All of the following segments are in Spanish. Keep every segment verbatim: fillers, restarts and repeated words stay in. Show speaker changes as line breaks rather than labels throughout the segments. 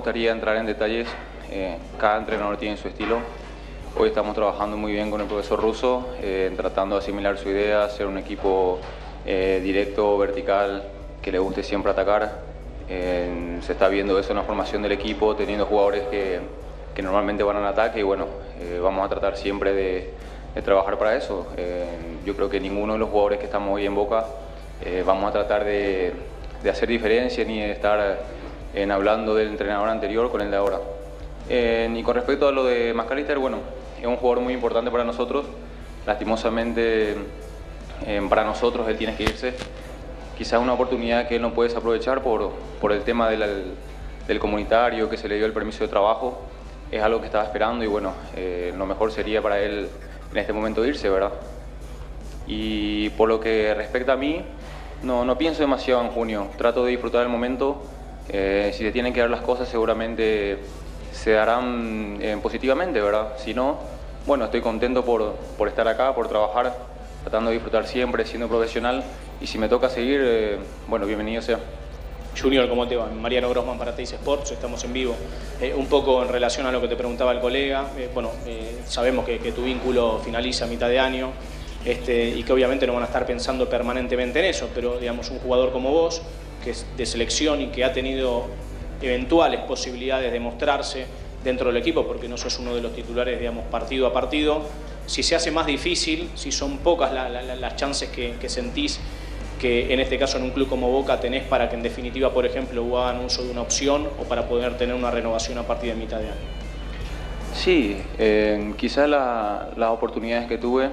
gustaría entrar en detalles. Eh, cada entrenador tiene su estilo. Hoy estamos trabajando muy bien con el profesor Russo, eh, tratando de asimilar su idea, ser un equipo eh, directo, vertical, que le guste siempre atacar. Eh, se está viendo eso en la formación del equipo, teniendo jugadores que, que normalmente van al ataque y bueno, eh, vamos a tratar siempre de, de trabajar para eso. Eh, yo creo que ninguno de los jugadores que estamos hoy en Boca eh, vamos a tratar de, de hacer diferencia ni de estar en hablando del entrenador anterior con el de ahora. Eh, y con respecto a lo de McAllister, bueno, es un jugador muy importante para nosotros. Lastimosamente, eh, para nosotros él tiene que irse. Quizás una oportunidad que él no puede desaprovechar por, por el tema del, del comunitario, que se le dio el permiso de trabajo. Es algo que estaba esperando y bueno, eh, lo mejor sería para él en este momento irse, ¿verdad? Y por lo que respecta a mí, no, no pienso demasiado en junio. Trato de disfrutar el momento. Eh, si se tienen que dar las cosas, seguramente se darán eh, positivamente, ¿verdad? Si no, bueno, estoy contento por, por estar acá, por trabajar, tratando de disfrutar siempre, siendo profesional. Y si me toca seguir, eh, bueno, bienvenido sea.
Junior, ¿cómo te va? Mariano Grossman para Teis Sports, estamos en vivo. Eh, un poco en relación a lo que te preguntaba el colega, eh, bueno, eh, sabemos que, que tu vínculo finaliza a mitad de año este, y que obviamente no van a estar pensando permanentemente en eso, pero digamos, un jugador como vos, que es de selección y que ha tenido eventuales posibilidades de mostrarse dentro del equipo, porque no sos uno de los titulares, digamos, partido a partido, si se hace más difícil, si son pocas la, la, las chances que, que sentís que en este caso en un club como Boca tenés para que en definitiva, por ejemplo, hagan uso de una opción o para poder tener una renovación a partir de mitad de año.
Sí, eh, quizás la, las oportunidades que tuve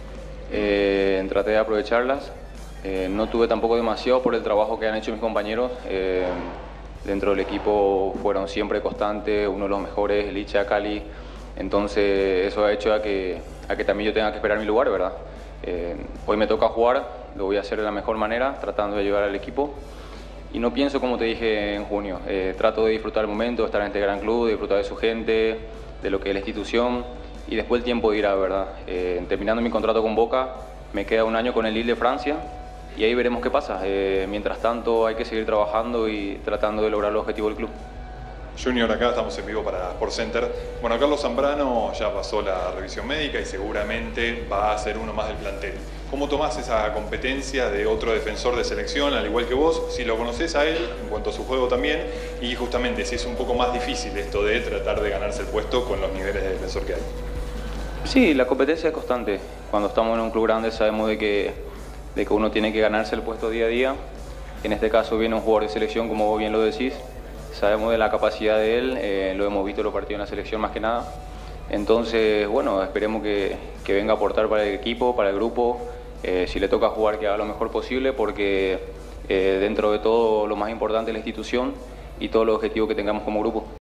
eh, traté de aprovecharlas. Eh, no tuve tampoco demasiado por el trabajo que han hecho mis compañeros. Eh, dentro del equipo fueron siempre constantes, uno de los mejores, Licha, Cali. Entonces eso ha hecho a que, a que también yo tenga que esperar mi lugar, ¿verdad? Eh, hoy me toca jugar, lo voy a hacer de la mejor manera, tratando de ayudar al equipo. Y no pienso, como te dije en junio, eh, trato de disfrutar el momento, de estar en este gran club, de disfrutar de su gente, de lo que es la institución. Y después el tiempo dirá, ¿verdad? Eh, terminando mi contrato con Boca, me queda un año con el Lille de Francia. Y ahí veremos qué pasa. Eh, mientras tanto hay que seguir trabajando y tratando de lograr el objetivo del club.
Junior, acá estamos en vivo para SportsCenter. Bueno, Carlos Zambrano ya pasó la revisión médica y seguramente va a ser uno más del plantel. ¿Cómo tomás esa competencia de otro defensor de selección, al igual que vos? Si lo conocés a él, en cuanto a su juego también, y justamente si es un poco más difícil esto de tratar de ganarse el puesto con los niveles de defensor que hay.
Sí, la competencia es constante. Cuando estamos en un club grande sabemos de que, de que uno tiene que ganarse el puesto día a día. En este caso viene un jugador de selección, como vos bien lo decís. Sabemos de la capacidad de él, eh, lo hemos visto en los partidos en la selección más que nada. Entonces, bueno, esperemos que, que venga a aportar para el equipo, para el grupo. Eh, si le toca jugar, que haga lo mejor posible, porque eh, dentro de todo lo más importante es la institución y todos los objetivos que tengamos como grupo.